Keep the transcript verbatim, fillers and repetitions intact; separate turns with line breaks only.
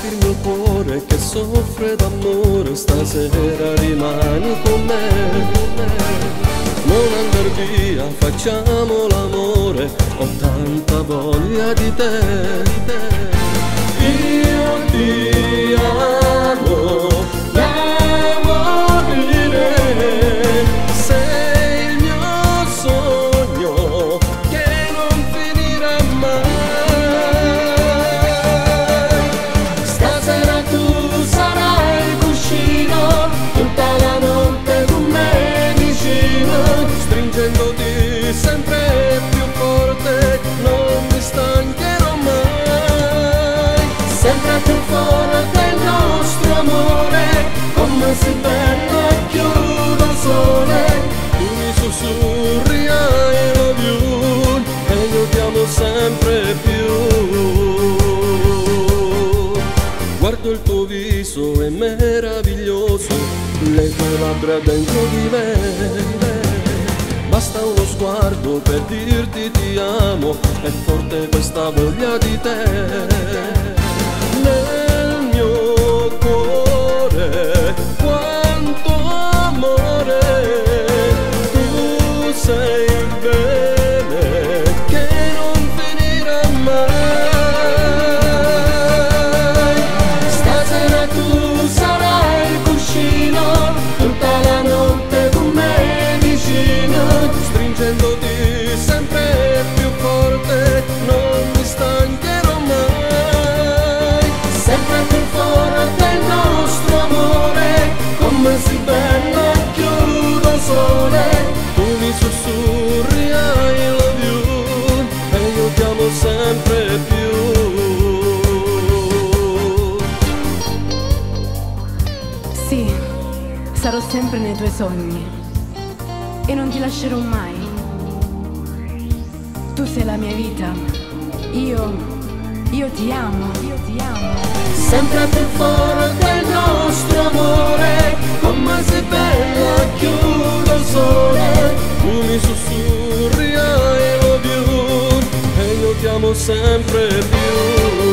il mio cuore che soffre d'amore, stasera rimani con me. Non andar via, facciamo l'amore, ho tanta voglia di te. Io ti amo, devo dire, sei il mio sogno che non finirà mai. Stasera tu sarai il cuscino, tutta la notte con me vicino, stringendoti sempre più forte, non mi stancherò mai. Sempre più forte il nostro amore, come si bello e chiudo il sole. Tu mi sussurri I love you e io ti amo sempre più. Guardo il tuo viso, è meraviglioso, le tue labbra dentro di me. Basta uno sguardo per dirti ti amo, è forte questa voglia di te. Nel mio cuore quanto amore, tu sei il bene che non finirà mai. Stasera tu sarai il cuscino, tutta la notte con me vicino, stringendoti sempre più forte, non mi stancherò mai. Sempre più forte il nostro amore, come si bello e chiudo il sole. Tu mi sussurri I love you e io ti amo sempre più.
Sì, sarò sempre nei tuoi sogni e non ti lascerò mai. Tu sei la mia vita, io, io ti amo, io ti amo.
Sempre più forte il nostro amore, come sei bello e chiudo il sole. Tu mi sussurri I love you e io ti amo sempre più.